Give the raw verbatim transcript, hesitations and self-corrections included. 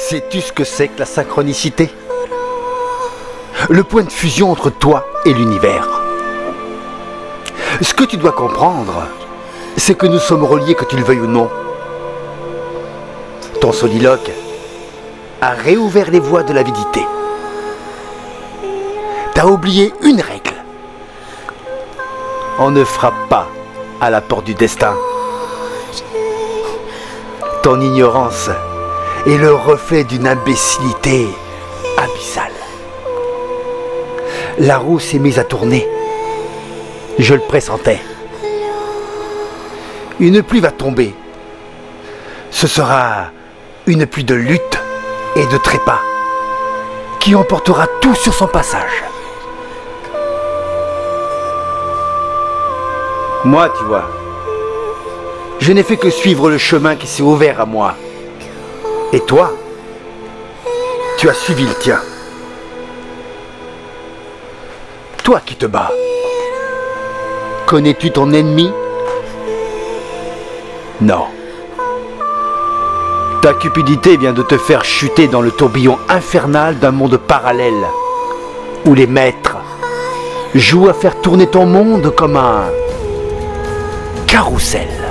Sais-tu ce que c'est que la synchronicité? Le point de fusion entre toi et l'univers. Ce que tu dois comprendre, c'est que nous sommes reliés, que tu le veuilles ou non. Ton soliloque a réouvert les voies de l'avidité. T'as oublié une règle. On ne frappe pas à la porte du destin. Ton ignorance est le reflet d'une imbécilité abyssale. La roue s'est mise à tourner. Je le pressentais. Une pluie va tomber. Ce sera une pluie de lutte et de trépas qui emportera tout sur son passage. Moi, tu vois, je n'ai fait que suivre le chemin qui s'est ouvert à moi. Et toi, tu as suivi le tien. Toi qui te bats, connais-tu ton ennemi? Non. Ta cupidité vient de te faire chuter dans le tourbillon infernal d'un monde parallèle, où les maîtres jouent à faire tourner ton monde comme un carrousel.